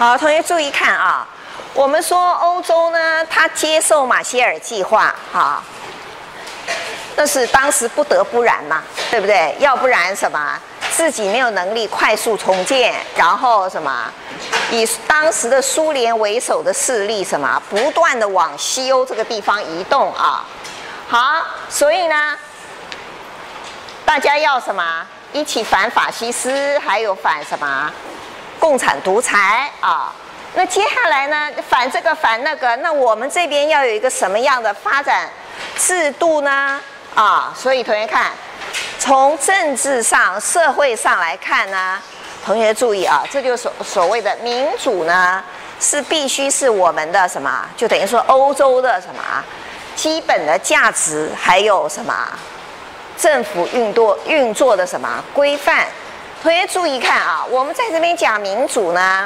好，同学注意看啊，我们说欧洲呢，它接受马歇尔计划啊，那是当时不得不然嘛，对不对？要不然什么，自己没有能力快速重建，然后什么，以当时的苏联为首的势力什么，不断的往西欧这个地方移动啊。好，所以呢，大家要什么？一起反法西斯，还有反什么？共产独裁啊。那接下来呢，反这个反那个，那我们这边要有一个什么样的发展制度呢？啊，所以同学看，从政治上、社会上来看呢，同学注意啊，这就是所谓的民主呢，是必须是我们的什么？就等于说欧洲的什么基本的价值，还有什么政府运作的什么规范？同学注意看啊，我们在这边讲民主呢，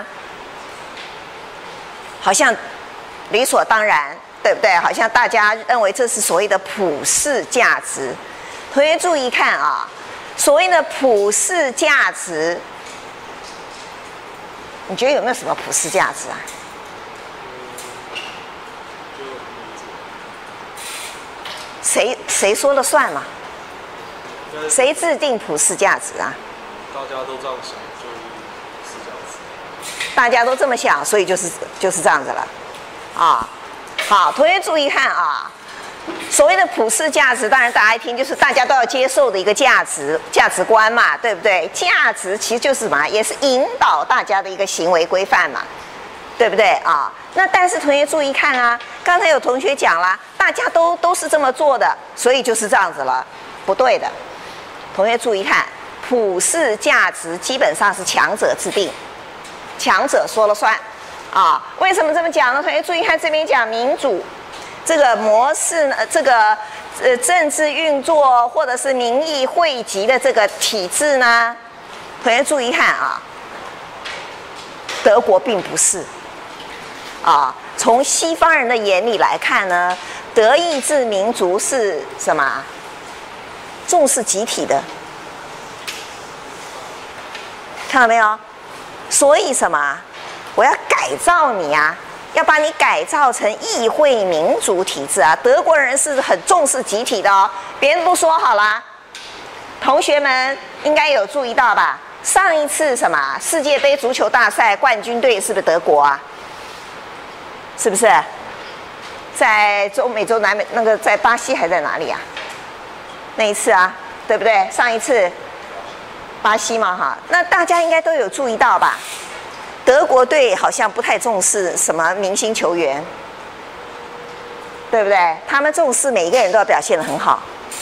好像理所当然，对不对？好像大家认为这是所谓的普世价值。同学注意看啊，所谓的普世价值，你觉得有没有什么普世价值啊？谁说了算嘛？谁制定普世价值啊？ 大家都这样想，就是这样子。 大家都这么想，所以就是这样子了，啊，好，同学注意看啊，所谓的普世价值，当然大家一听就是大家都要接受的一个价值观嘛，对不对？价值其实就是什么，也是引导大家的一个行为规范嘛，对不对啊？那但是同学注意看啊，刚才有同学讲了，大家都是这么做的，所以就是这样子了，不对的。同学注意看，普世价值基本上是强者制定，强者说了算啊。为什么这么讲呢？同学注意看，这边讲民主这个模式呢，这个政治运作或者是民意汇集的这个体制呢，同学注意看啊，德国并不是啊。从西方人的眼里来看呢，德意志民族是什么？重视集体的，看到没有？所以什么？我要改造你啊，要把你改造成议会民主体制啊。德国人是很重视集体的哦，别人不说好啦，同学们应该有注意到吧？上一次什么世界杯足球大赛冠军队是不是德国啊？是不是？在中美洲南美那个在巴西还在哪里啊？那一次啊，对不对？上一次巴西嘛哈，那大家应该都有注意到吧？德国队好像不太重视什么明星球员，对不对？他们重视每一个人都要表现得很好，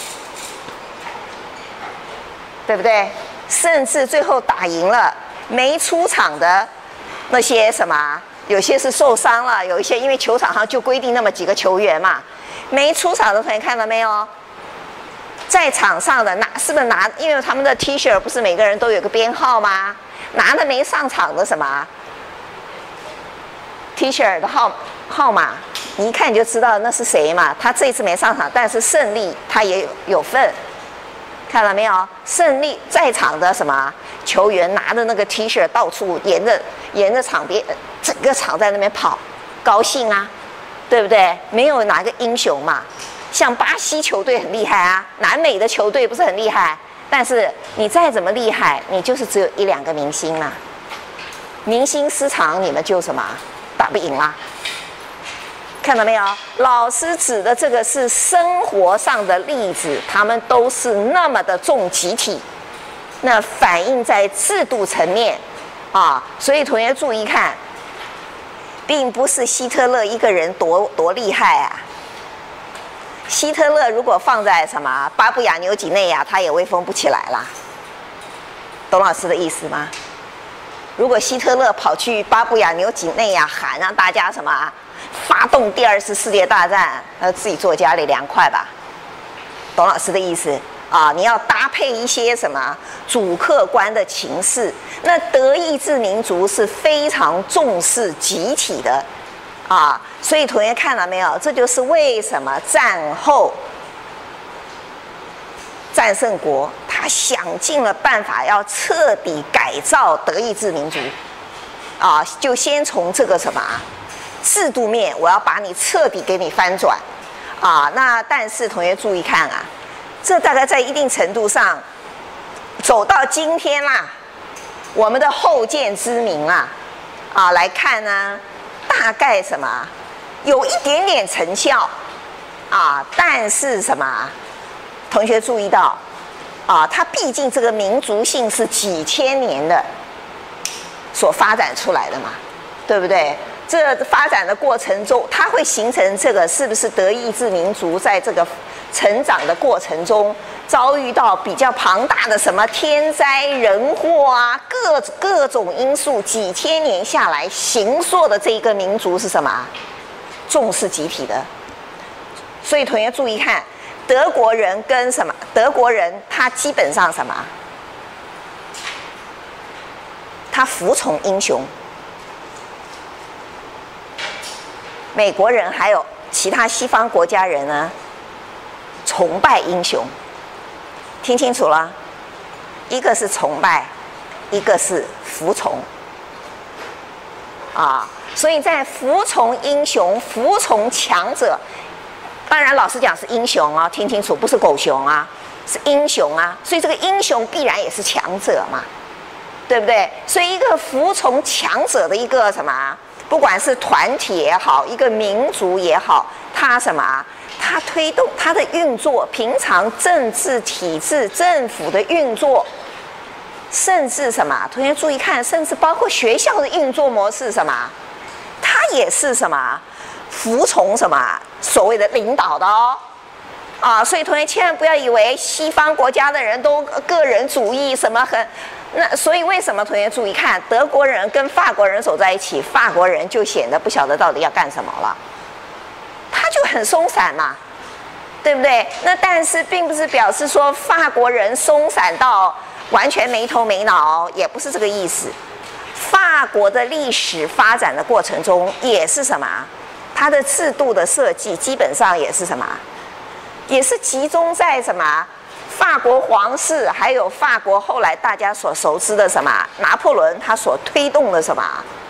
对不对？甚至最后打赢了，没出场的那些什么，有些是受伤了，有一些因为球场上就规定那么几个球员嘛，没出场的同学看到没有？在场上的是不是拿？因为他们的 T 恤不是每个人都有个编号吗？拿的没上场的什么 T 恤的号码，你一看你就知道那是谁嘛。他这一次没上场，但是胜利他也有份，看到没有？胜利在场的什么球员拿着那个 T 恤到处沿着场边，整个场在那边跑，高兴啊，对不对？没有哪个英雄嘛。像巴西球队很厉害啊，南美的球队不是很厉害，但是你再怎么厉害，你就是只有一两个明星啦，明星失常，你们就什么打不赢啦。看到没有？老师指的这个是生活上的例子，他们都是那么的重集体，那反映在制度层面啊。所以同学注意看，并不是希特勒一个人多厉害啊。希特勒如果放在什么巴布亚纽几内亚，他也威风不起来啦。懂老师的意思吗？如果希特勒跑去巴布亚纽几内亚喊让大家什么发动第2次世界大战，自己坐家里凉快吧？懂老师的意思啊？你要搭配一些什么主客观的情势。那德意志民族是非常重视集体的。啊，所以同学看了没有？这就是为什么战后战胜国他想尽了办法要彻底改造德意志民族， 啊，就先从这个什么制度面，我要把你彻底给你翻转啊。那但是同学注意看啊，这大概在一定程度上走到今天啦，我们的后见之明啊来看呢，大概什么有一点点成效啊，但是什么同学注意到啊，它毕竟这个民族性是几千年的所发展出来的嘛，对不对？这发展的过程中，它会形成这个是不是德意志民族在这个成长的过程中遭遇到比较庞大的什么天灾人祸啊，各种因素，几千年下来形塑的这一个民族是什么？重视集体的。所以同学注意看，德国人跟什么？德国人他基本上什么？他服从英雄。美国人还有其他西方国家人呢，崇拜英雄。听清楚了，一个是崇拜，一个是服从。啊，所以在服从英雄、服从强者，当然老实讲是英雄啊，听清楚，不是狗熊啊，是英雄啊。所以这个英雄必然也是强者嘛，对不对？所以一个服从强者的一个什么？不管是团体也好，一个民族也好，它什么？它推动它的运作，平常政治体制、政府的运作，甚至什么？同学注意看，甚至包括学校的运作模式，什么？它也是什么？服从什么所谓的领导的哦。啊，所以同学千万不要以为西方国家的人都个人主义什么很。那所以为什么同学注意看，德国人跟法国人走在一起，法国人就显得不晓得到底要干什么了，他就很松散嘛，对不对？那但是并不是表示说法国人松散到完全没头没脑，也不是这个意思。法国的历史发展的过程中也是什么？它的制度的设计基本上也是什么？也是集中在什么？法国皇室，还有法国后来大家所熟知的什么拿破仑，他所推动的什么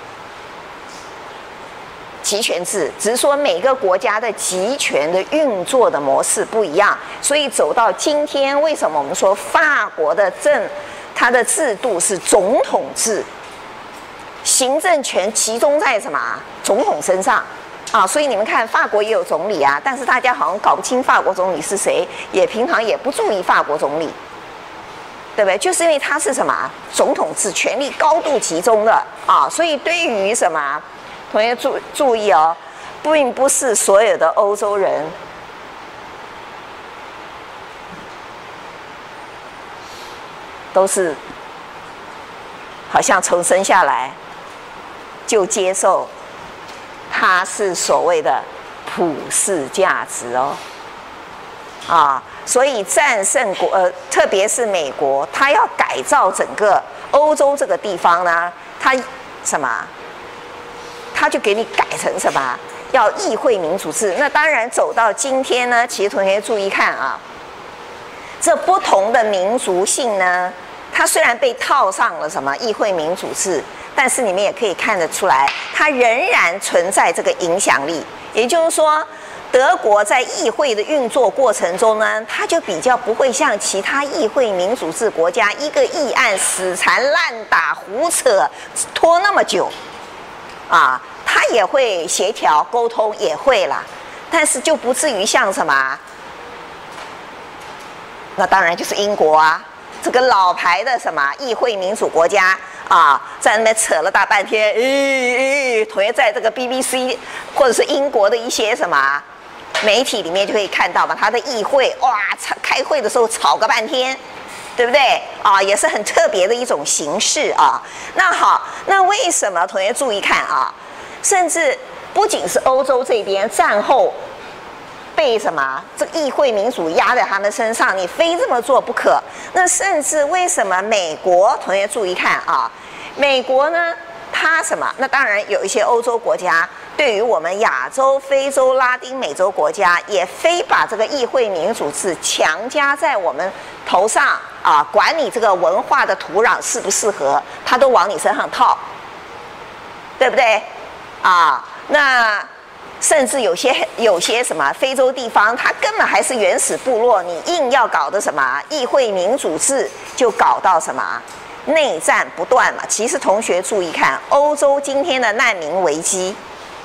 集权制，只是说每个国家的集权的运作的模式不一样，所以走到今天，为什么我们说法国的它的制度是总统制，行政权集中在什么总统身上？啊，所以你们看，法国也有总理啊，但是大家好像搞不清法国总理是谁，也平常也不注意法国总理，对不对？就是因为他是什么总统制，权力高度集中的啊，所以对于什么同学注意哦，并不是所有的欧洲人都是好像从生下来就接受。它是所谓的普世价值哦，啊，所以战胜特别是美国，它要改造整个欧洲这个地方呢，它什么？它就给你改成什么？要议会民主制。那当然走到今天呢，其实同学注意看啊，这不同的民族性呢，它虽然被套上了什么议会民主制。但是你们也可以看得出来，它仍然存在这个影响力。也就是说，德国在议会的运作过程中呢，它就比较不会像其他议会民主制国家，一个议案死缠烂打、胡扯拖那么久，啊，它也会协调沟通，也会啦，但是就不至于像什么，那当然就是英国啊，这个老牌的什么议会民主国家。啊，在那边扯了大半天，同学在这个 BBC 或者是英国的一些什么媒体里面就可以看到嘛，他的议会哇，开会的时候吵个半天，对不对？啊，也是很特别的一种形式啊。那好，那为什么同学注意看啊？甚至不仅是欧洲这边战后被什么这个议会民主压在他们身上，你非这么做不可。那甚至为什么美国？同学注意看啊，美国呢，它什么？那当然有一些欧洲国家，对于我们亚洲、非洲、拉丁美洲国家，也非把这个议会民主制强加在我们头上啊，管你这个文化的土壤适不适合，它都往你身上套。 对不对？啊，那甚至有些什么非洲地方，它根本还是原始部落，你硬要搞的什么议会民主制，就搞到什么内战不断嘛。其实同学注意看，欧洲今天的难民危机，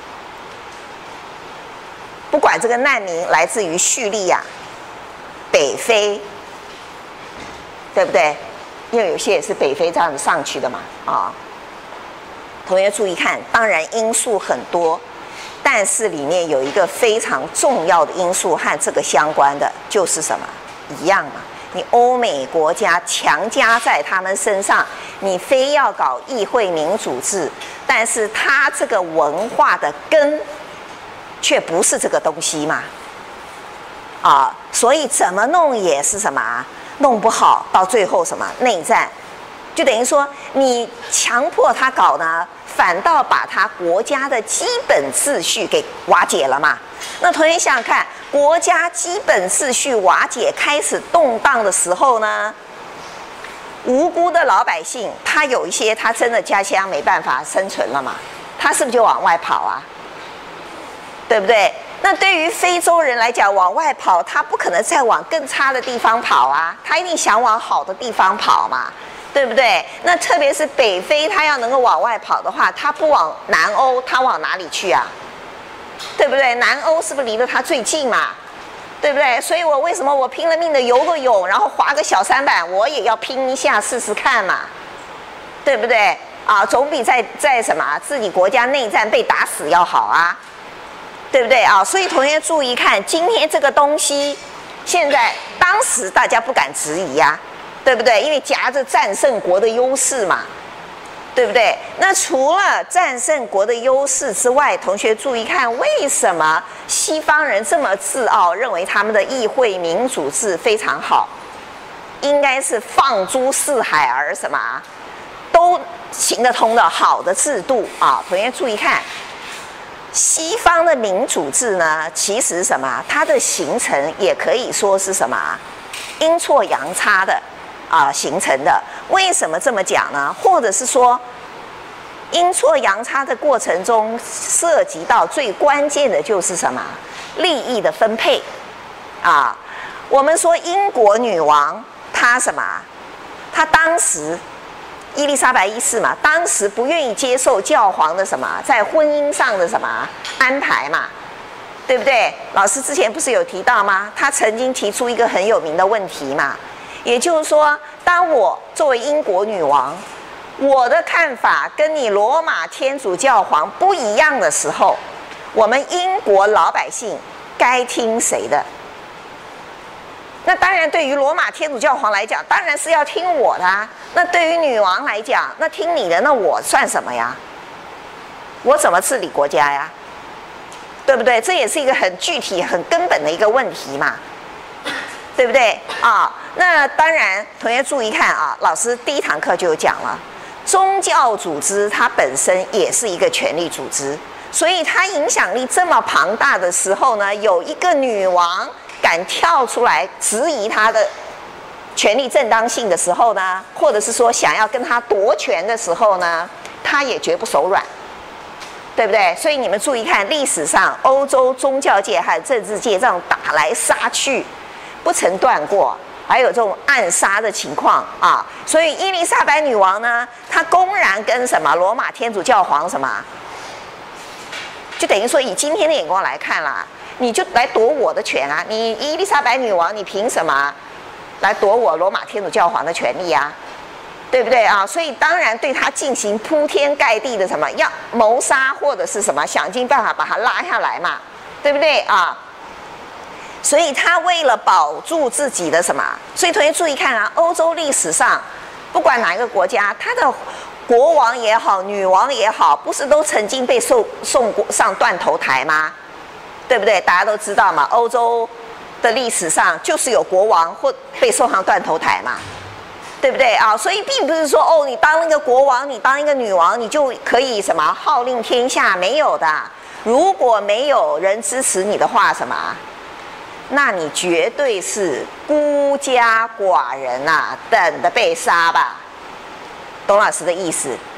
不管这个难民来自于叙利亚、北非，对不对？因为有些也是北非这样子上去的嘛，啊。同学注意看，当然因素很多，但是里面有一个非常重要的因素和这个相关的，就是什么？一样嘛。你欧美国家强加在他们身上，你非要搞议会民主制，但是他这个文化的根却不是这个东西嘛，啊，所以怎么弄也是什么？弄不好，到最后什么内战，就等于说你强迫他搞呢，反倒把他国家的基本秩序给瓦解了嘛。那同学想想看，国家基本秩序瓦解开始动荡的时候呢，无辜的老百姓，他有一些他真的家乡没办法生存了嘛，他是不是就往外跑啊？对不对？那对于非洲人来讲，往外跑，他不可能再往更差的地方跑啊，他一定想往好的地方跑嘛，对不对？那特别是北非，他要能够往外跑的话，他不往南欧，他往哪里去啊？对不对？南欧是不是离得他最近嘛？对不对？所以我为什么我拼了命的游个泳，然后划个小舢板，我也要拼一下试试看嘛，对不对？啊，总比在什么自己国家内战被打死要好啊。对不对啊？所以同学注意看，今天这个东西，现在当时大家不敢质疑呀，对不对？因为夹着战胜国的优势嘛，对不对？那除了战胜国的优势之外，同学注意看，为什么西方人这么自傲，认为他们的议会民主制非常好，应该是放诸四海而什么都行得通的好的制度啊？同学注意看。西方的民主制呢，其实什么？它的形成也可以说是什么？阴错阳差的形成的。为什么这么讲呢？或者是说，阴错阳差的过程中，涉及到最关键的就是什么？利益的分配啊。我们说英国女王她什么？她当时。伊丽莎白一世嘛，当时不愿意接受教皇的什么在婚姻上的什么安排嘛，对不对？老师之前不是有提到吗？他曾经提出一个很有名的问题嘛，也就是说，当我作为英国女王，我的看法跟你罗马天主教皇不一样的时候，我们英国老百姓该听谁的？那当然，对于罗马天主教皇来讲，当然是要听我的啊。那对于女王来讲，那听你的，那我算什么呀？我怎么治理国家呀？对不对？这也是一个很具体、很根本的一个问题嘛，对不对啊？那当然，同学注意看啊，老师第一堂课就有讲了，宗教组织它本身也是一个权力组织，所以它影响力这么庞大的时候呢，有一个女王敢跳出来质疑他的权力正当性的时候呢，或者是说想要跟他夺权的时候呢，他也绝不手软，对不对？所以你们注意看，历史上欧洲宗教界和政治界这样打来杀去，不曾断过，还有这种暗杀的情况啊。所以伊丽莎白女王呢，她公然跟什么罗马天主教皇什么，就等于说以今天的眼光来看啦。你就来夺我的权啊！你伊丽莎白女王，你凭什么来夺我罗马天主教皇的权利啊？对不对啊？所以当然对他进行铺天盖地的什么要谋杀或者是什么，想尽办法把他拉下来嘛，对不对啊？所以他为了保住自己的什么，所以同学注意看啊，欧洲历史上不管哪一个国家，他的国王也好，女王也好，不是都曾经被送上断头台吗？对不对？大家都知道嘛，欧洲的历史上就是有国王或被送上断头台嘛，对不对啊？所以并不是说哦，你当一个国王，你当一个女王，你就可以什么号令天下，没有的。如果没有人支持你的话，什么？那你绝对是孤家寡人啊，等着被杀吧。董老师的意思。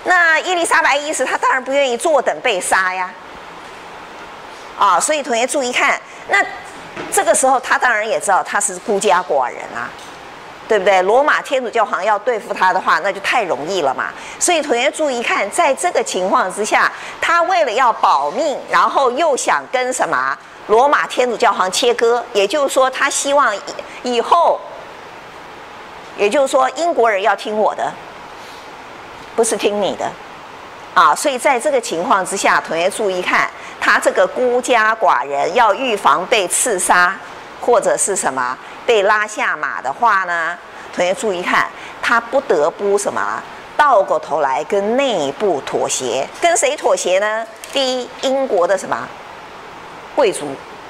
那伊丽莎白一世她当然不愿意坐等被杀呀，啊，所以同学注意看，那这个时候他当然也知道他是孤家寡人啊，对不对？罗马天主教皇要对付他的话，那就太容易了嘛。所以同学注意看，在这个情况之下，他为了要保命，然后又想跟什么罗马天主教皇切割，也就是说，他希望以后，也就是说，英国人要听我的，不是听你的。啊，所以在这个情况之下，同学注意看，他这个孤家寡人要预防被刺杀，或者是什么被拉下马的话呢？同学注意看，他不得不什么倒过头来跟内部妥协，跟谁妥协呢？第一，英国的什么贵族，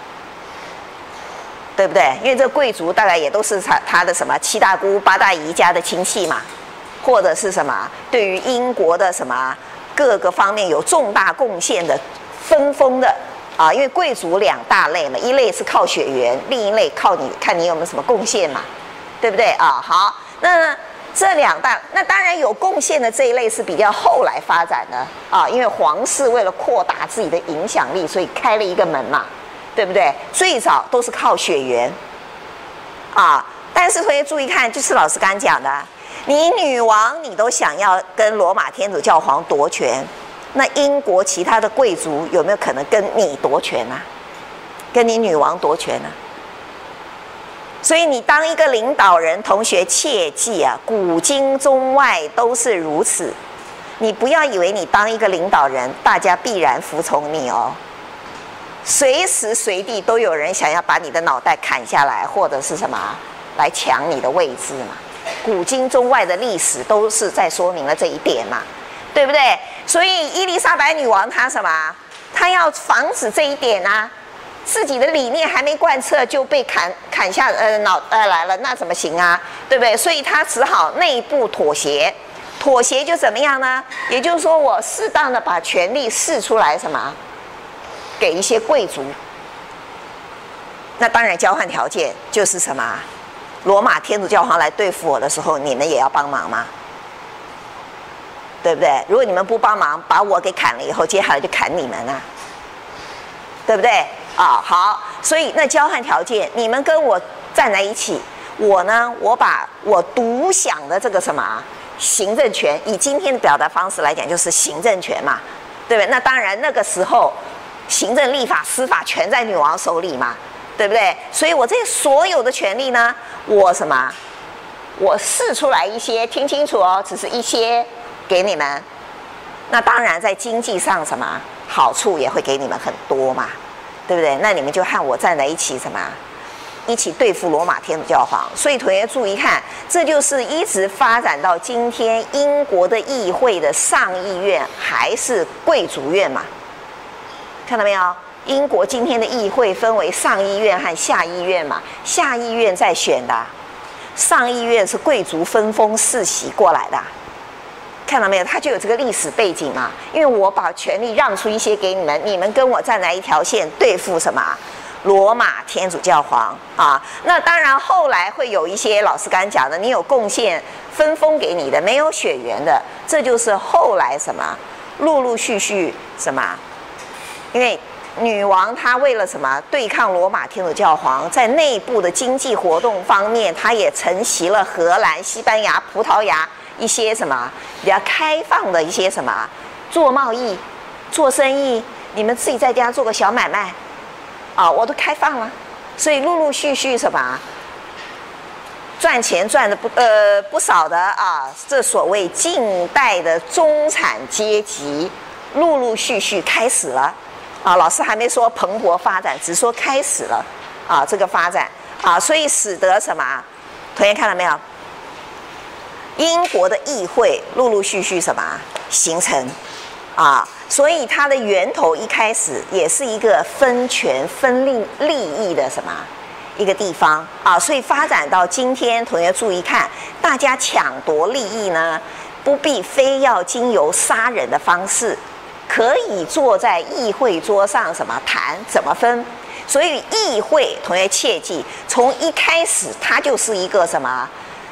对不对？因为这贵族大概也都是他的什么七大姑八大姨家的亲戚嘛，或者是什么对于英国的什么各个方面有重大贡献的分封的啊，因为贵族两大类嘛，一类是靠血缘，另一类靠你看你有没有什么贡献嘛，对不对啊？好，那这两大，那当然有贡献的这一类是比较后来发展的啊，因为皇室为了扩大自己的影响力，所以开了一个门嘛，对不对？最早都是靠血缘啊，但是同学注意看，就是老师刚讲的。你女王你都想要跟罗马天主教皇夺权，那英国其他的贵族有没有可能跟你夺权啊？跟你女王夺权啊？所以你当一个领导人，同学切记啊，古今中外都是如此。你不要以为你当一个领导人，大家必然服从你哦。随时随地都有人想要把你的脑袋砍下来，或者是什么来抢你的位置嘛。古今中外的历史都是在说明了这一点嘛，对不对？所以伊丽莎白女王她什么？她要防止这一点啊，自己的理念还没贯彻就被砍下脑袋来了，那怎么行啊？对不对？所以她只好内部妥协，妥协就怎么样呢？也就是说，我适当的把权力释出来，什么？给一些贵族。那当然，交换条件就是什么？罗马天主教皇来对付我的时候，你们也要帮忙吗？对不对？如果你们不帮忙，把我给砍了以后，接下来就砍你们啊，对不对？啊，好，所以那交换条件，你们跟我站在一起，我呢，我把我独享的这个什么行政权，以今天的表达方式来讲，就是行政权嘛，对不对？那当然，那个时候行政、立法、司法全在女王手里嘛。对不对？所以我这所有的权利呢，我什么？我释出来一些，听清楚哦，只是一些给你们。那当然，在经济上什么好处也会给你们很多嘛，对不对？那你们就和我站在一起，什么？一起对付罗马天主教皇。所以同学注意看，这就是一直发展到今天，英国的议会的上议院还是贵族院嘛？看到没有？英国今天的议会分为上议院和下议院嘛，下议院在选的，上议院是贵族分封世袭过来的，看到没有？它就有这个历史背景嘛。因为我把权力让出一些给你们，你们跟我站在一条线对付什么？罗马天主教皇啊。那当然后来会有一些老师刚讲的，你有贡献分封给你的，没有血缘的，这就是后来什么陆陆续续什么，因为女王她为了什么对抗罗马天主教皇，在内部的经济活动方面，她也承袭了荷兰、西班牙、葡萄牙一些什么比较开放的一些什么做贸易、做生意，你们自己在家做个小买卖啊，我都开放了，所以陆陆续续什么赚钱赚的不少的啊，这所谓近代的中产阶级陆陆续续开始了。啊，老师还没说蓬勃发展，只说开始了啊，这个发展啊，所以使得什么？同学看到没有？英国的议会陆陆续续什么形成啊？所以它的源头一开始也是一个分权分利益的什么一个地方啊？所以发展到今天，同学注意看，大家抢夺利益呢，不必非要经由杀人的方式。可以坐在议会桌上什么谈怎么分，所以议会同学切记，从一开始它就是一个什么？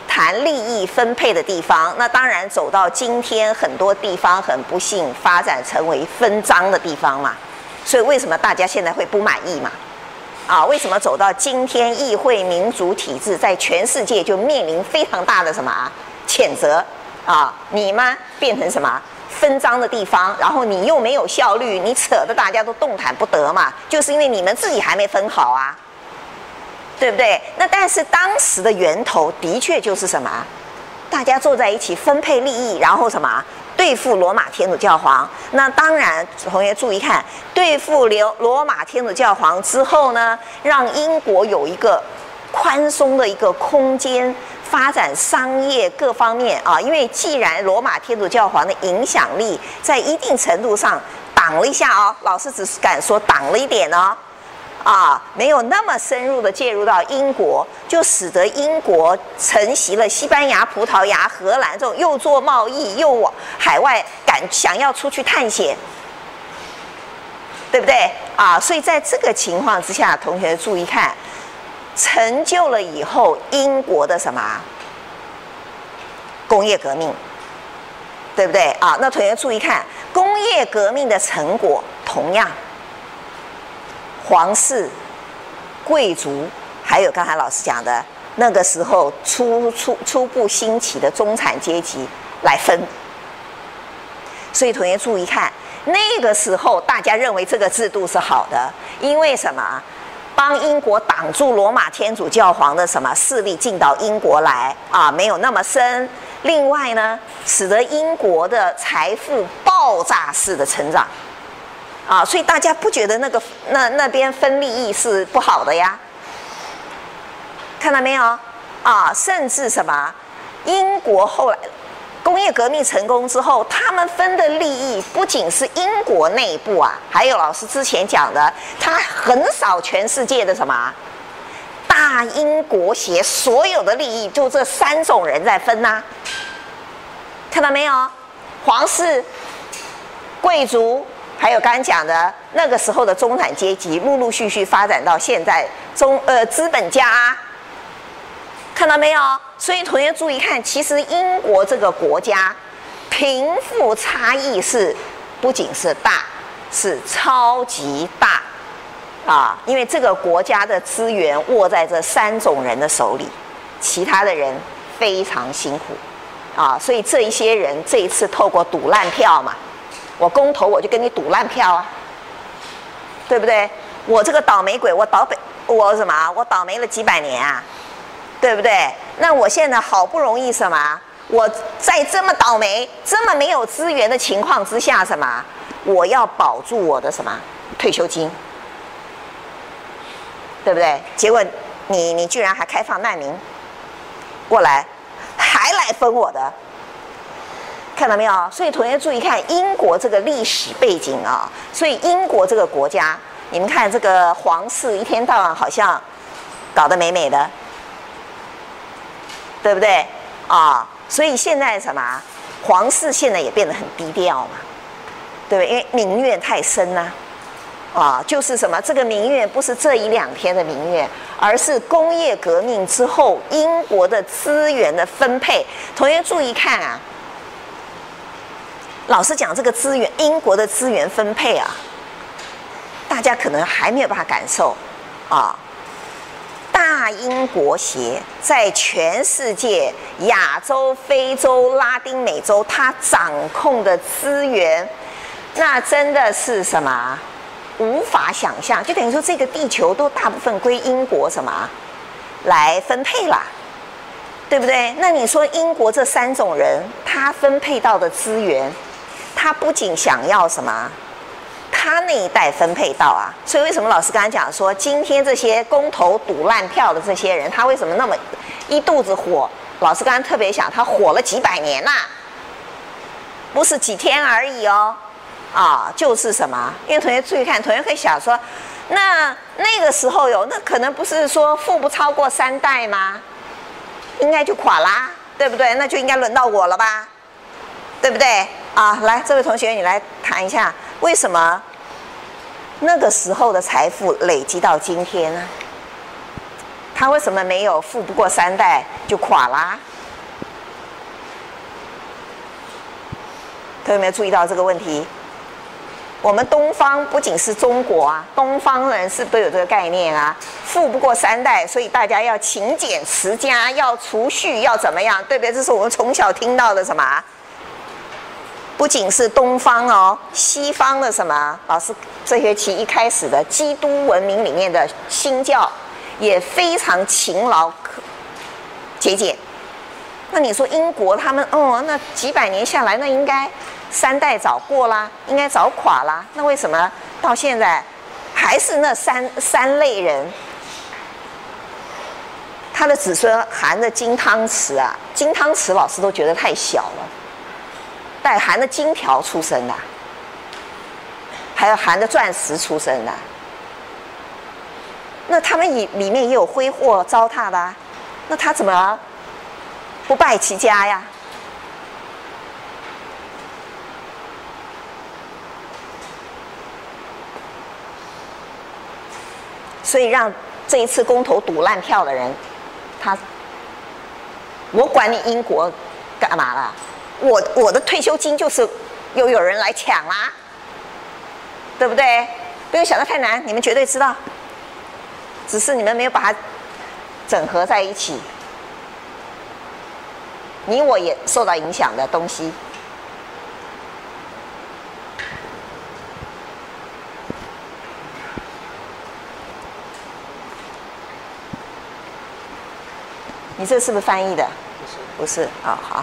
谈利益分配的地方。那当然走到今天，很多地方很不幸发展成为分赃的地方嘛。所以为什么大家现在会不满意嘛？为什么走到今天，议会民主体制在全世界就面临非常大的什么谴责你们变成什么分赃的地方，然后你又没有效率，你扯得大家都动弹不得嘛，就是因为你们自己还没分好啊，对不对？那但是当时的源头的确就是什么，大家坐在一起分配利益，然后什么对付罗马天主教皇。那当然，同学注意看，对付罗马天主教皇之后呢，让英国有一个宽松的一个空间。发展商业各方面因为既然罗马天主教皇的影响力在一定程度上挡了一下老师只是敢说挡了一点没有那么深入的介入到英国，就使得英国承袭了西班牙、葡萄牙、荷兰这种又做贸易又往海外想要出去探险，对不对所以在这个情况之下，同学注意看。成就了以后英国的什么工业革命，对不对那同学注意看，工业革命的成果，同样皇室、贵族，还有刚才老师讲的那个时候初步兴起的中产阶级来分。所以同学注意看，那个时候大家认为这个制度是好的，因为什么？帮英国挡住罗马天主教皇的什么势力进到英国来没有那么深。另外呢，使得英国的财富爆炸式的成长所以大家不觉得那边分利益是不好的呀？看到没有甚至什么英国后来工业革命成功之后，他们分的利益不仅是英国内部还有老师之前讲的，他横扫全世界的什么大英国协所有的利益，就这3种人在分看到没有？皇室、贵族，还有刚刚讲的那个时候的中产阶级，陆陆续续发展到现在资本家看到没有？所以同学注意看，其实英国这个国家贫富差异不仅是大，是超级大因为这个国家的资源握在这3种人的手里，其他的人非常辛苦所以这一些人这一次透过赌烂票嘛，我公投我就跟你赌烂票对不对？我这个倒霉鬼，我倒霉了几百年对不对？那我现在好不容易我在这么倒霉、这么没有资源的情况之下，我要保住我的退休金，对不对？结果你居然还开放难民过来，还来分我的，看到没有？所以同学注意看英国这个历史背景所以英国这个国家，你们看这个皇室一天到晚好像搞得美美的。对不对所以现在皇室现在也变得很低调嘛，对不对？因为民怨太深就是这个民怨不是这1、2天的民怨，而是工业革命之后英国的资源的分配。同学注意看老师讲这个资源，英国的资源分配大家可能还没有办法感受大英国协在全世界、亚洲、非洲、拉丁美洲，它掌控的资源，那真的是无法想象。就等于说，这个地球都大部分归英国来分配啦，对不对？那你说英国这3种人，他分配到的资源，他不仅想要他那一代分配到所以为什么老师刚才讲说，今天这些公投赌烂票的这些人，他为什么那么一肚子火？老师刚才特别想，他火了几百年不是几天而已就是因为同学注意看，同学可以想说，那个时候那可能不是说富不超过3代吗？应该就垮啦，对不对？那就应该轮到我了吧，对不对来，这位同学你来谈一下，为什么那个时候的财富累积到今天呢？他为什么没有富不过3代就垮啦？ 有没有注意到这个问题？我们东方不仅是中国啊，东方人是不是都有这个概念啊？富不过三代，所以大家要勤俭持家，要储蓄，要怎么样，对不对？这是我们从小听到的什么？不仅是东方哦，西方的什么？老师这学期一开始的基督文明里面的新教也非常勤劳节俭。那你说英国他们那几百年下来，那应该三代早过啦，应该早垮啦。那为什么到现在还是那三类人？他的子孙含着金汤匙啊，金汤匙老师都觉得太小了，但含着金条出生的，还有含着钻石出生的。那他们里面也有挥霍糟蹋的啊，那他怎么不败其家呀？所以让这一次公投赌烂票的人，我管你英国干嘛啦？我的退休金就是又有人来抢啦，对不对？不用想得太难，你们绝对知道，只是你们没有把它整合在一起。你我也受到影响的东西。你这是不是翻译的？不是啊，好。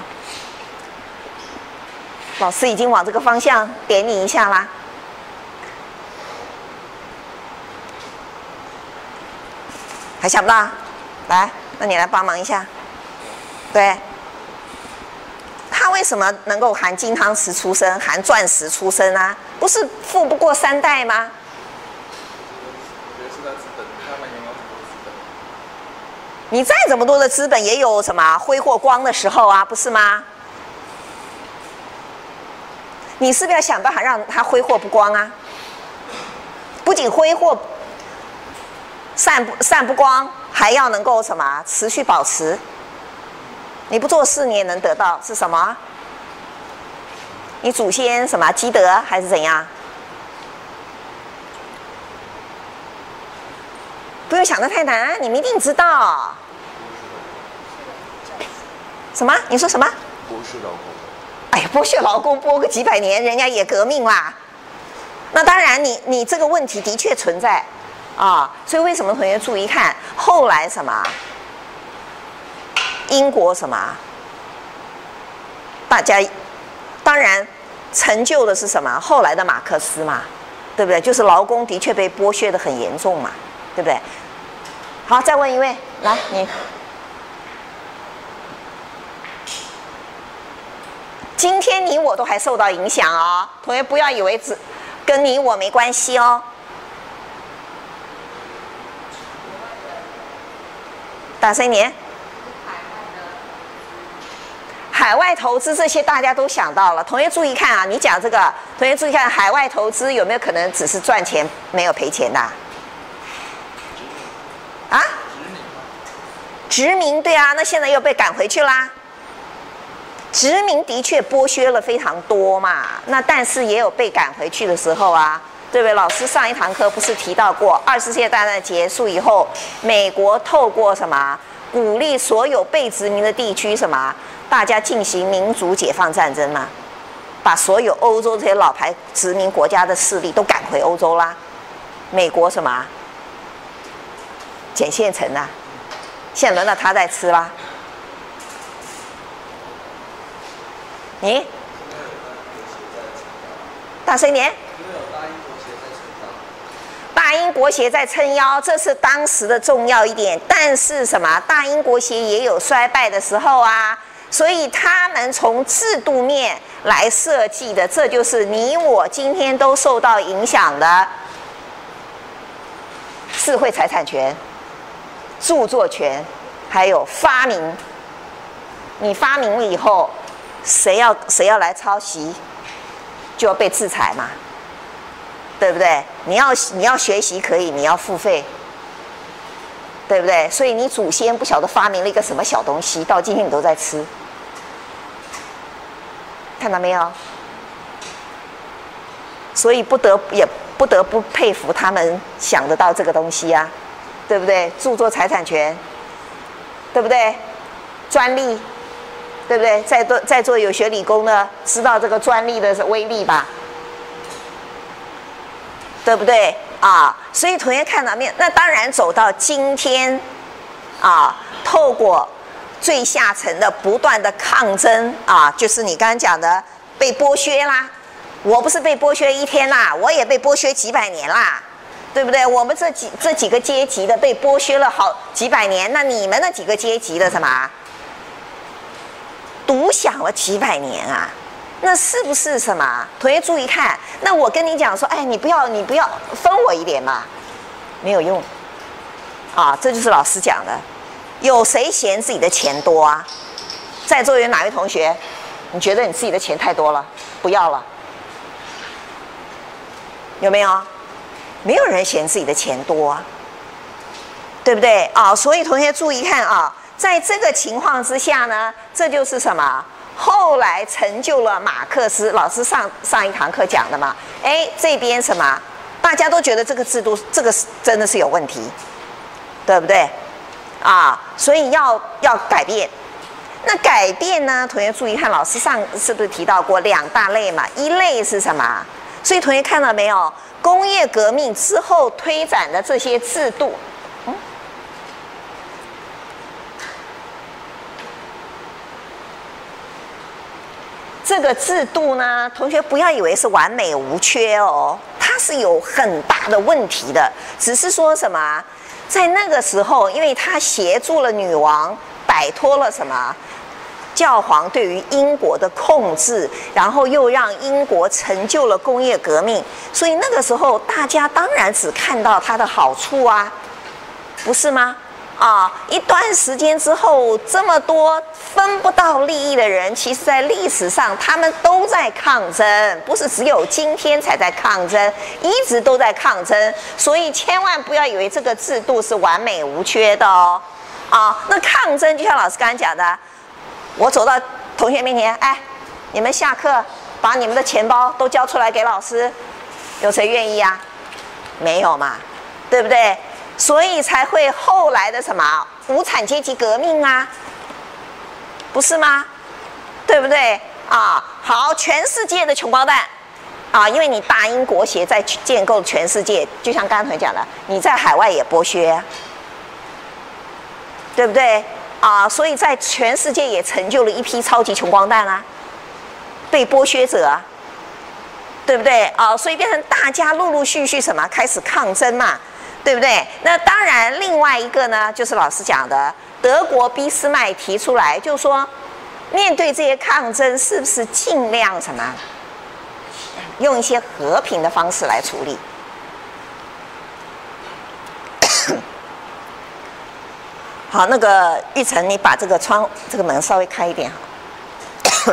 老师已经往这个方向点你一下啦。还想不到？来，那你来帮忙一下。对。他为什么能够含金汤匙出生，含钻石出生啊？不是富不过三代吗？ 我觉得是在资本，他们拥有很多资本。 你再怎么多的资本，也有什么挥霍光的时候啊，不是吗？你是不是要想办法让他挥霍不光啊？不仅挥霍散不光，还要能够什么持续保持。你不做事，你也能得到是什么？你祖先什么积德还是怎样？不用想得太难，你们一定知道。什么？你说什么？ 剥削劳工。 哎呀，剥削劳工剥个几百年，人家也革命啦。那当然你这个问题的确存在啊，所以为什么同学注意看后来什么？英国什么？大家当然成就的是什么？后来的马克思嘛，对不对？就是劳工的确被剥削得很严重嘛，对不对？好，再问一位，来你。今天你我都还受到影响哦，同学不要以为只跟你我没关系哦。大声一点。海外投资这些大家都想到了，同学注意看啊！你讲这个，同学注意看，海外投资有没有可能只是赚钱没有赔钱的？啊？殖民对啊，那现在又被赶回去啦。殖民的确剥削了非常多嘛，那但是也有被赶回去的时候啊，对不对？老师上一堂课不是提到过，二次世界大战结束以后，美国透过什么鼓励所有被殖民的地区什么？大家进行民族解放战争嘛，把所有欧洲这些老牌殖民国家的势力都赶回欧洲啦。美国什么？捡现成啊，现在轮到他在吃啦。你大声一点。大英国协在撑腰，这是当时的重要一点。但是什么？大英国协也有衰败的时候啊。所以他们从制度面来设计的，这就是你我今天都受到影响的智慧财产权、著作权，还有发明。你发明了以后，谁要来抄袭，就要被制裁嘛，对不对？你要学习可以，你要付费。对不对？所以你祖先不晓得发明了一个什么小东西，到今天你都在吃，看到没有？ 所以也不得不佩服他们想得到这个东西啊，对不对？著作财产权，对不对？专利，对不对？在座有学理工的，知道这个专利的威力吧？对不对啊？所以同学看到没有？那当然走到今天啊，透过最下层的不断的抗争啊，就是你刚刚讲的被剥削啦。我不是被剥削一天啦，我也被剥削几百年啦，对不对？我们这几个阶级的被剥削了好几百年，那你们那几个阶级的什么，独享了几百年啊？那是不是什么？同学注意看，那我跟你讲说，哎，你不要分我一点嘛，没有用啊！这就是老师讲的，有谁嫌自己的钱多啊？在座有哪位同学，你觉得你自己的钱太多了，不要了？有没有？没有人嫌自己的钱多啊，对不对啊？所以同学注意看啊，在这个情况之下呢，这就是什么？后来成就了马克思。老师上一堂课讲的嘛，哎，这边什么？大家都觉得这个制度，这个真的是有问题，对不对？啊，所以要改变。那改变呢？同学注意看，老师是不是提到过2大类嘛？一类是什么？所以同学看到没有？工业革命之后推展的这些制度，这个制度呢，同学不要以为是完美无缺哦，它是有很大的问题的。只是说什么，在那个时候，因为它协助了女王摆脱了什么？教皇对于英国的控制，然后又让英国成就了工业革命，所以那个时候大家当然只看到它的好处啊，不是吗？啊，一段时间之后，这么多分不到利益的人，其实在历史上他们都在抗争，不是只有今天才在抗争，一直都在抗争。所以千万不要以为这个制度是完美无缺的哦。啊，那抗争就像老师刚才讲的。我走到同学面前，哎，你们下课把你们的钱包都交出来给老师，有谁愿意啊？没有嘛，对不对？所以才会后来的什么无产阶级革命啊，不是吗？对不对啊？好，全世界的穷光蛋啊，因为你大英国协在建构全世界，就像刚才讲的，你在海外也剥削啊，对不对？啊，所以在全世界也成就了一批超级穷光蛋啊，被剥削者啊，对不对啊？所以变成大家陆陆续续什么开始抗争嘛，对不对？那当然，另外一个呢，就是老师讲的，德国俾斯麦提出来，就是说，面对这些抗争，是不是尽量什么，用一些和平的方式来处理？好，那个玉成，你把这个这个门稍微开一点好。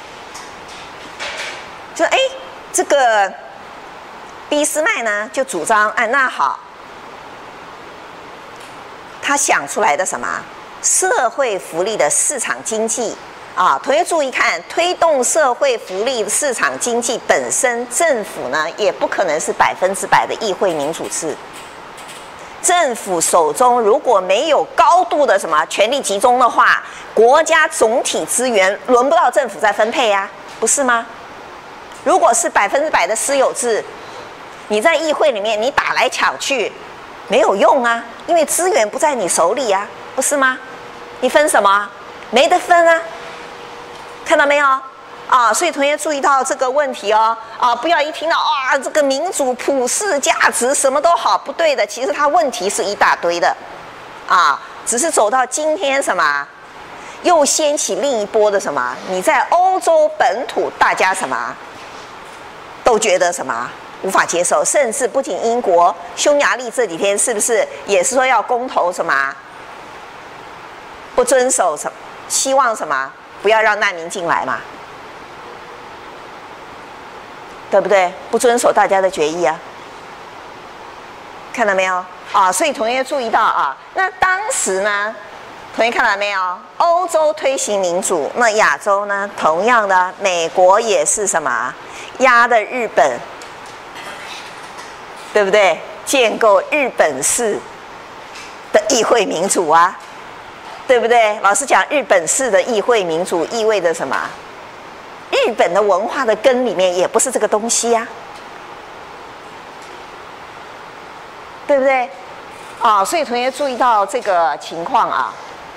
就这个俾斯麦呢，就主张，那好，他想出来的什么社会福利的市场经济啊？同学注意看，推动社会福利市场经济本身，政府呢也不可能是100%的议会民主制。政府手中如果没有高度的什么权力集中的话，国家总体资源轮不到政府在分配啊，不是吗？如果是100%的私有制，你在议会里面你打来抢去没有用啊，因为资源不在你手里啊，不是吗？你分什么？没得分啊，看到没有？啊，所以同学注意到这个问题哦，啊，不要一听到啊这个民主普世价值什么都好，不对的，其实它问题是一大堆的，啊，只是走到今天什么，又掀起另一波的什么？你在欧洲本土，大家什么都觉得什么无法接受，甚至不仅英国、匈牙利这几天是不是也是说要公投什么？不遵守什么？希望什么？不要让难民进来嘛？对不对？不遵守大家的决议啊，看到没有啊？所以同学注意到啊，那当时呢，同学看到没有？欧洲推行民主，那亚洲呢，同样的，美国也是什么压的日本对不对？建构日本式的议会民主啊，对不对？老实讲，日本式的议会民主意味着什么？日本的文化的根里面也不是这个东西啊，对不对？啊，所以同学注意到这个情况啊。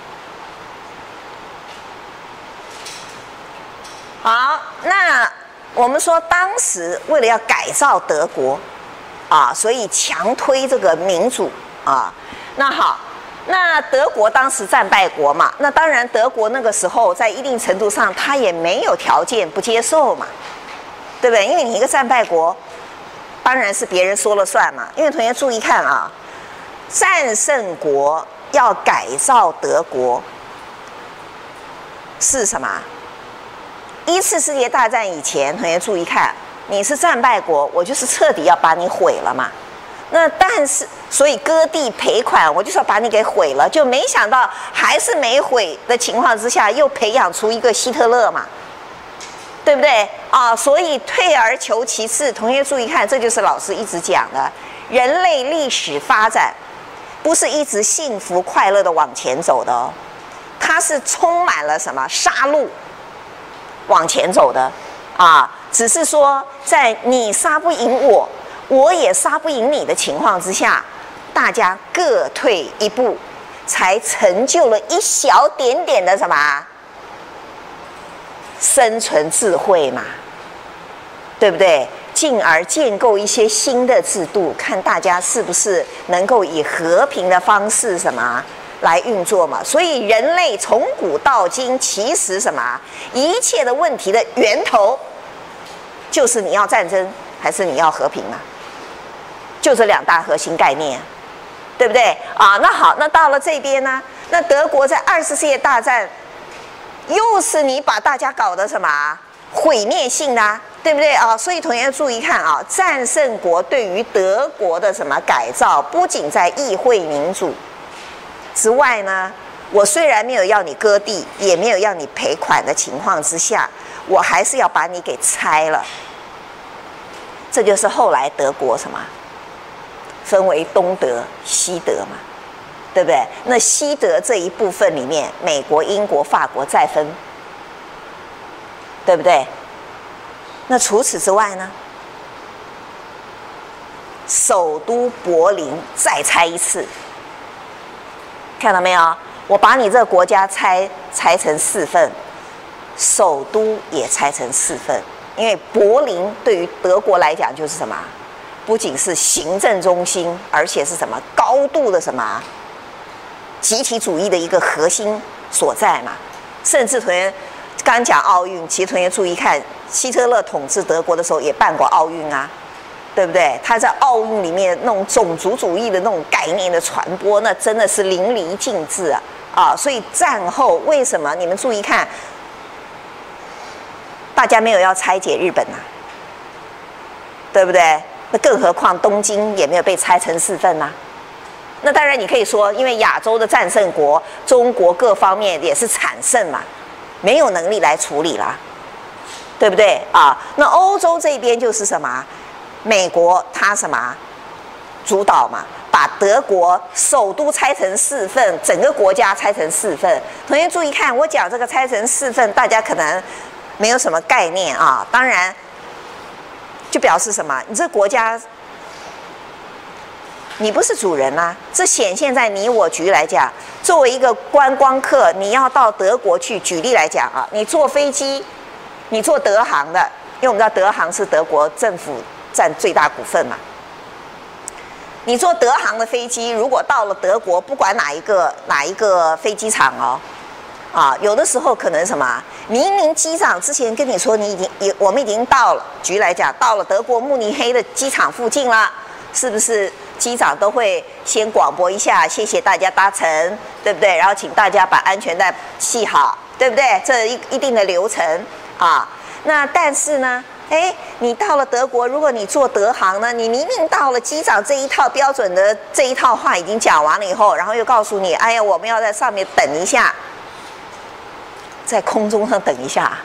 好，那我们说当时为了要改造德国啊，所以强推这个民主啊。那好，那德国当时战败国嘛，那当然德国那个时候在一定程度上他也没有条件不接受嘛，对不对？因为你一个战败国，当然是别人说了算嘛。因为同学注意看啊，战胜国要改造德国是什么？一次世界大战以前，同学注意看，你是战败国，我就是彻底要把你毁了嘛。那但是，所以割地赔款，我就是要把你给毁了。就没想到还是没毁的情况之下，又培养出一个希特勒嘛，对不对啊？所以退而求其次，同学注意看，这就是老师一直讲的，人类历史发展不是一直幸福快乐的往前走的哦，它是充满了什么杀戮往前走的啊。只是说在你杀不赢我，我也杀不赢你的情况之下，大家各退一步，才成就了一小点点的什么生存智慧嘛，对不对？进而建构一些新的制度，看大家是不是能够以和平的方式什么来运作嘛。所以人类从古到今，其实什么一切的问题的源头，就是你要战争还是你要和平嘛，就这两大核心概念，对不对啊？那好，那到了这边呢，那德国在20次世界大战，又是你把大家搞得什么毁灭性的啊，对不对啊？所以同学注意看啊，战胜国对于德国的什么改造，不仅在议会民主之外呢，我虽然没有要你割地，也没有要你赔款的情况之下，我还是要把你给拆了。这就是后来德国什么分为东德、西德嘛，对不对？那西德这一部分里面，美国、英国、法国再分，对不对？那除此之外呢？首都柏林再拆一次，看到没有？我把你这个国家拆成4份，首都也拆成4份，因为柏林对于德国来讲就是什么？不仅是行政中心，而且是什么高度的什么集体主义的一个核心所在嘛。甚至同学刚讲奥运，其实同学注意看，希特勒统治德国的时候也办过奥运啊，对不对？他在奥运里面那种种族主义的那种概念的传播，那真的是淋漓尽致啊！啊，所以战后为什么你们注意看，大家没有要拆解日本啊，对不对？那更何况东京也没有被拆成4份啊。那当然你可以说，因为亚洲的战胜国，中国各方面也是惨胜嘛，没有能力来处理啦，对不对啊？那欧洲这边就是什么？美国它什么主导嘛，把德国首都拆成4份，整个国家拆成4份。同学注意看，我讲这个拆成4份，大家可能没有什么概念啊。当然，就表示什么？你这国家，你不是主人啊。这显现在你我局来讲，作为一个观光客，你要到德国去，举例来讲啊，你坐飞机，你坐德航的，因为我们知道德航是德国政府占最大股份嘛。你坐德航的飞机，如果到了德国，不管哪一个飞机场哦，啊，有的时候可能什么，明明机长之前跟你说我们已经到了，举例来讲，到了德国慕尼黑的机场附近了，是不是？机长都会先广播一下，谢谢大家搭乘，对不对？然后请大家把安全带系好，对不对？这一定的流程啊。那但是呢，你到了德国，如果你坐德航呢，你明明到了机长这一套标准的这一套话已经讲完了以后，然后又告诉你，哎呀，我们要在上面等一下，在空中上等一下，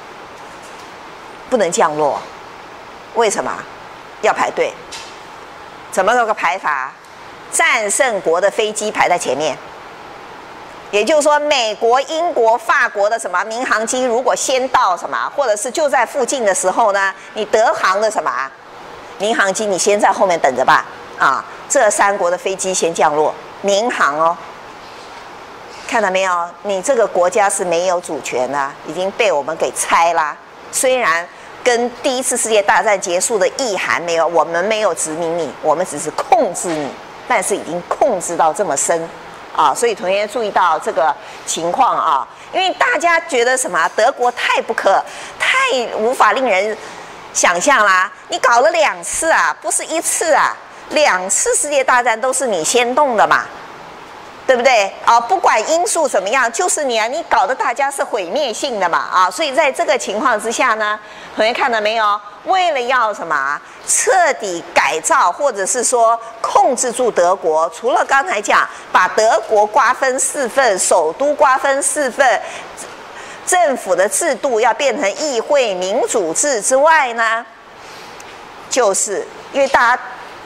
不能降落，为什么？要排队。 怎么个排法？战胜国的飞机排在前面。也就是说，美国、英国、法国的什么民航机，如果先到什么，或者是就在附近的时候呢，你德航的什么民航机，你先在后面等着吧。啊，这3国的飞机先降落，民航哦。看到没有？你这个国家是没有主权的，已经被我们给拆啦。虽然跟第1次世界大战结束的意涵没有，我们没有殖民你，我们只是控制你，但是已经控制到这么深。啊，所以同学注意到这个情况啊，因为大家觉得什么德国太无法令人想象啦。你搞了2次啊，不是1次啊，2次世界大战都是你先动的嘛，对不对？啊，不管因素怎么样，就是你啊，你搞得大家是毁灭性的嘛啊，所以在这个情况之下呢，同学看到没有？为了要什么彻底改造，或者是说控制住德国，除了刚才讲把德国瓜分4份，首都瓜分4份，政府的制度要变成议会民主制之外呢，就是因为大家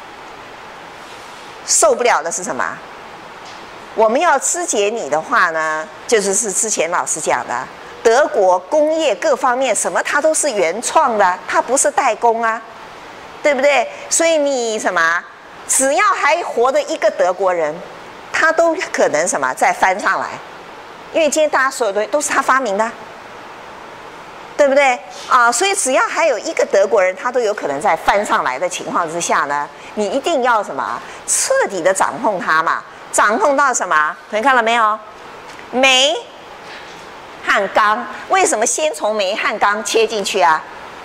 受不了的是什么？我们要肢解你的话呢，就是之前老师讲的。德国工业各方面什么，它都是原创的，它不是代工啊，对不对？所以你什么，只要还活着一个德国人，他都可能什么再翻上来，因为今天大家所有东西都是他发明的，对不对啊？所以只要还有一个德国人，他都有可能再翻上来的情况之下呢，你一定要什么彻底的掌控它嘛，掌控到什么？同学看了没有？煤和钢，为什么先从煤和钢切进去啊？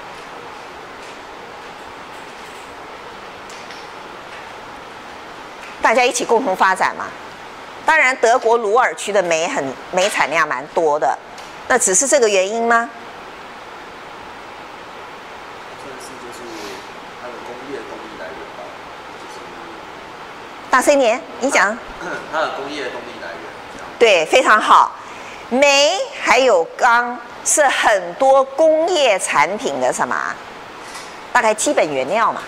大家一起共同发展嘛。当然，德国鲁尔区的煤产量蛮多的，那只是这个原因吗？ 算是就是它的工业动力来源吧，就是大声一点，你讲。 它的工业动力来源。 对，非常好。煤还有钢是很多工业产品的什么？大概基本原料嘛，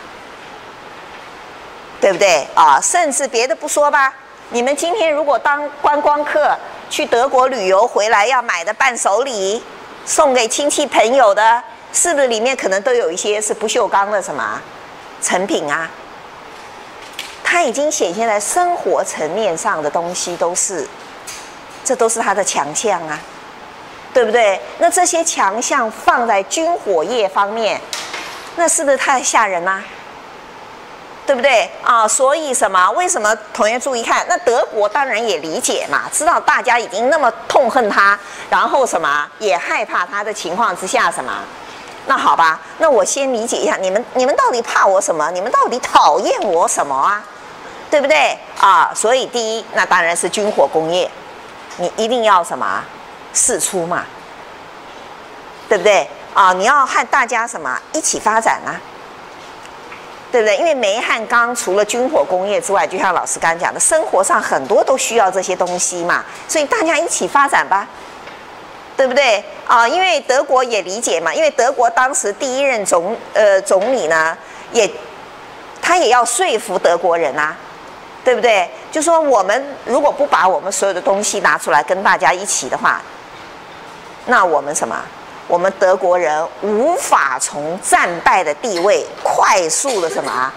对不对啊？甚至别的不说吧，你们今天如果当观光客去德国旅游回来要买的伴手礼，送给亲戚朋友的，是不是里面可能都有一些是不锈钢的什么成品啊？它已经显现在生活层面上的东西都是。这都是它的强项啊，对不对？那这些强项放在军火业方面，那是不是太吓人啦？对不对啊？所以什么？为什么同学注意看？那德国当然也理解嘛，知道大家已经那么痛恨他，然后什么也害怕他的情况之下，什么？那好吧，那我先理解一下，你们到底怕我什么？你们到底讨厌我什么啊？对不对啊？所以第一，那当然是军火工业。你一定要什么释出嘛，对不对啊？你要和大家什么一起发展啊，对不对？因为煤和钢除了军火工业之外，就像老师刚刚讲的，生活上很多都需要这些东西嘛，所以大家一起发展吧，对不对啊？因为德国也理解嘛，因为德国当时第1任总理呢，他也要说服德国人啊。对不对？就说我们如果不把我们所有的东西拿出来跟大家一起的话，那我们什么？我们德国人无法从战败的地位快速的什么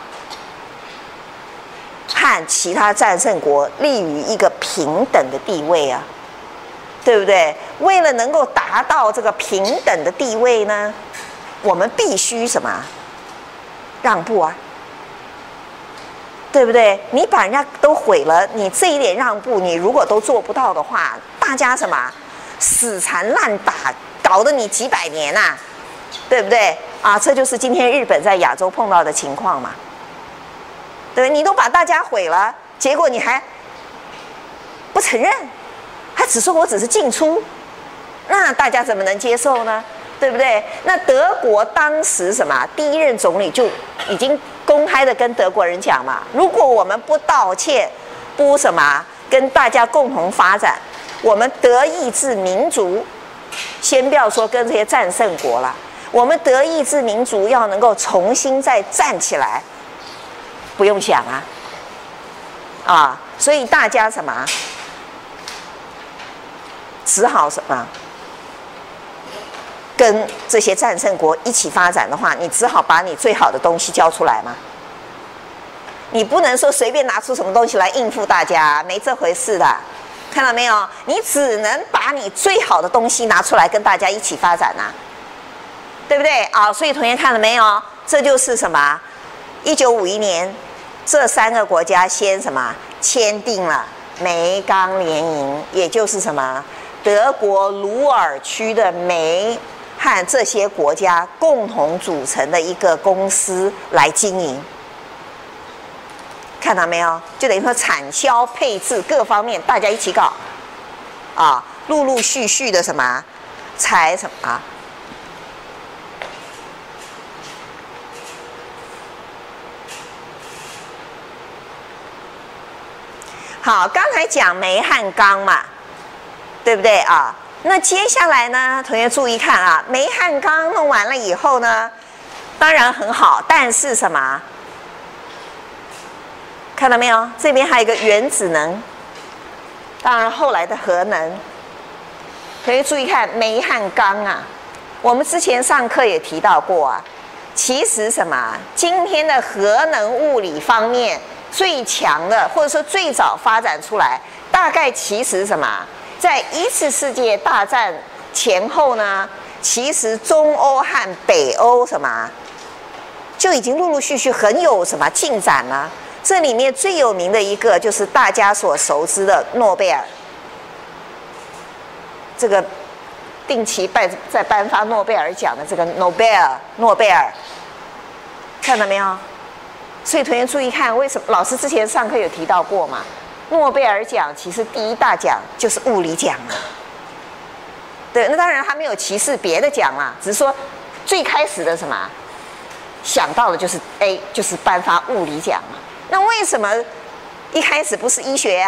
和其他战胜国立于一个平等的地位啊，对不对？为了能够达到这个平等的地位呢，我们必须什么？让步啊。对不对？你把人家都毁了，你这一点让步，你如果都做不到的话，大家什么死缠烂打，搞得你几百年啊，对不对啊？这就是今天日本在亚洲碰到的情况嘛，对不对？你都把大家毁了，结果你还不承认，还只说我只是进出，那大家怎么能接受呢？对不对？那德国当时什么第1任总理就已经公开的跟德国人讲嘛，如果我们不道歉，不什么跟大家共同发展，我们德意志民族，先不要说跟这些战胜国了，我们德意志民族要能够重新再站起来， 不用想啊，所以大家什么，只好什么，跟这些战胜国一起发展的话，你只好把你最好的东西交出来嘛。你不能说随便拿出什么东西来应付大家，没这回事的。看到没有？你只能把你最好的东西拿出来跟大家一起发展对不对啊？所以同学看了没有？这就是什么？1951年，这3个国家先什么签订了煤钢联营，也就是什么德国鲁尔区的煤和这些国家共同组成的一个公司来经营。看到没有？就等于说产销配置各方面大家一起搞陆陆续续的什么才什么好，刚才讲煤和钢嘛，对不对那接下来呢，同学注意看煤和钢弄完了以后呢，当然很好，但是什么？看到没有？这边还有一个原子能，当然后来的核能。同学注意看煤和钢我们之前上课也提到过其实什么？今天的核能物理方面最强的，或者说最早发展出来，大概其实什么？在1次世界大战前后呢，其实中欧和北欧什么就已经陆陆续续很有什么进展了。这里面最有名的一个就是大家所熟知的诺贝尔，这个定期在颁发诺贝尔奖的这个诺贝尔，看到没有？所以同学注意看，为什么老师之前上课有提到过嘛？诺贝尔奖其实第一大奖就是物理奖对，那当然他没有歧视别的奖只是说最开始的什么想到的就是就是颁发物理奖那为什么一开始不是医学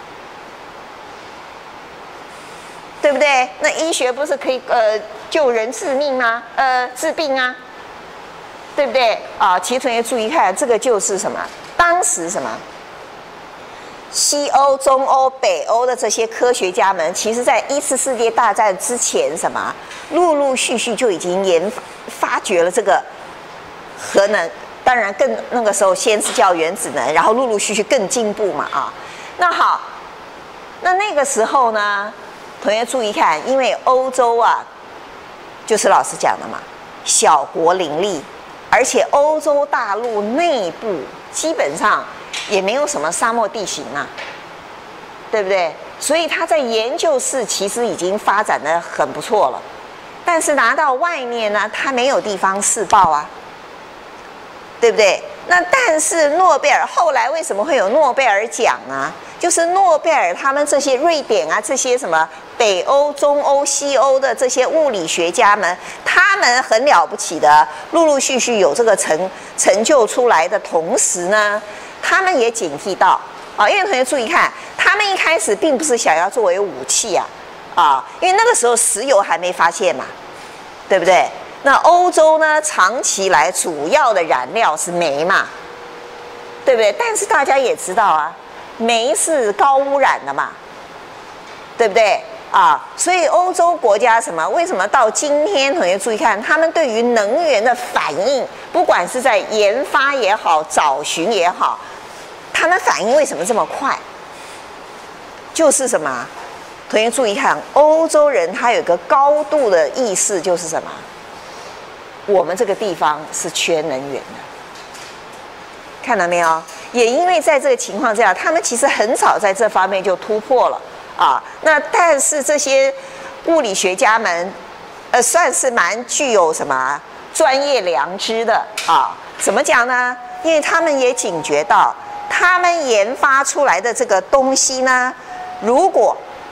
对不对？那医学不是可以救人治命吗？治病对不对其实同学注意看，这个就是什么？当时什么？西欧、中欧、北欧的这些科学家们，其实在1次世界大战之前，什么陆陆续续就已经发掘了这个核能。当然那个时候先是叫原子能，然后陆陆续续更进步嘛那好，那个时候呢，同学注意看，因为欧洲就是老师讲的嘛，小国林立，而且欧洲大陆内部基本上也没有什么沙漠地形对不对？所以他在研究室其实已经发展得很不错了，但是拿到外面呢，他没有地方试爆对不对？那但是诺贝尔后来为什么会有诺贝尔奖就是诺贝尔他们这些瑞典这些什么北欧、中欧、西欧的这些物理学家们，他们很了不起的，陆陆续续有这个成就出来的同时呢，他们也警惕到因为同学注意看，他们一开始并不是想要作为武器因为那个时候石油还没发现嘛，对不对？那欧洲呢，长期以来主要的燃料是煤嘛，对不对？但是大家也知道煤是高污染的嘛，对不对所以欧洲国家为什么到今天，同学注意看，他们对于能源的反应，不管是在研发也好，找寻也好，他们反应为什么这么快？就是什么？同学注意看，欧洲人他有一个高度的意识，就是什么？我们这个地方是缺能源的，看到没有？也因为在这个情况之下，他们其实很早在这方面就突破了那但是这些物理学家们，算是蛮具有什么专业良知的怎么讲呢？因为他们也警觉到，他们研发出来的这个东西呢，如果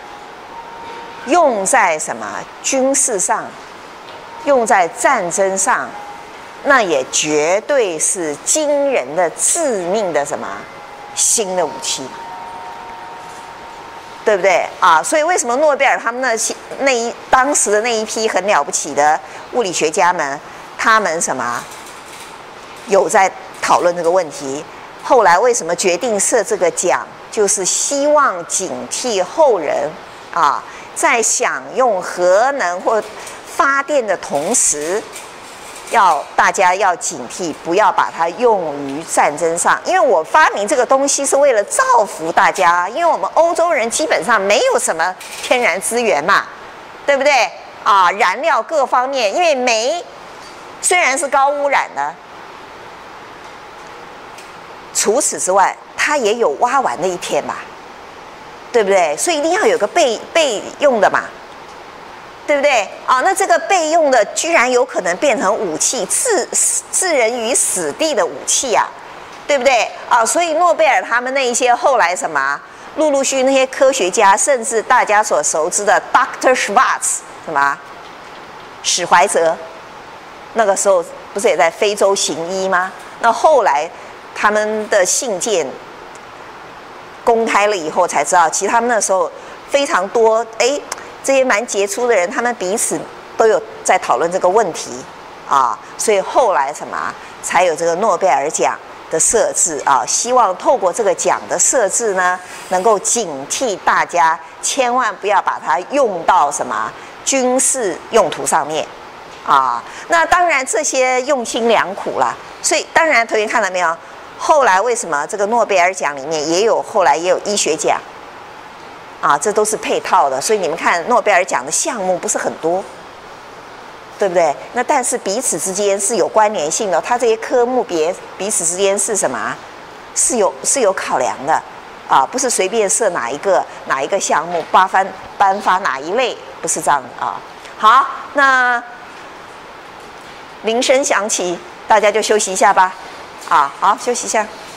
用在什么军事上，用在战争上，那也绝对是惊人的、致命的什么新的武器，对不对所以为什么诺贝尔他们当时的那一批很了不起的物理学家们，他们什么有在讨论这个问题？ 后来为什么决定设这个奖，就是希望警惕后人啊，在享用核能或发电的同时，大家要警惕，不要把它用于战争上。因为我发明这个东西是为了造福大家，因为我们欧洲人基本上没有什么天然资源嘛，对不对？啊，燃料各方面，因为煤虽然是高污染的，除此之外，它也有挖完的一天嘛，对不对？所以一定要有个备用的嘛。对不对啊？那这个备用的居然有可能变成武器，置人于死地的武器啊，对不对啊？所以诺贝尔他们那一些后来什么，陆续那些科学家，甚至大家所熟知的 Dr. Schwartz 什么史怀哲，那个时候不是也在非洲行医吗？那后来他们的信件公开了以后，才知道，其实他们那时候非常多这些蛮杰出的人，他们彼此都有在讨论这个问题啊，所以后来什么才有这个诺贝尔奖的设置啊？希望透过这个奖的设置呢，能够警惕大家，千万不要把它用到什么军事用途上面啊。那当然这些用心良苦啦，所以当然同学看到没有？后来为什么这个诺贝尔奖里面后来也有医学奖？啊，这都是配套的，所以你们看诺贝尔奖的项目不是很多，对不对？那但是彼此之间是有关联性的，它这些科目彼此之间是什么？是有考量的啊，不是随便设哪一个项目颁发哪一类，不是这样的啊。好，那铃声响起，大家就休息一下吧。啊，好，休息一下。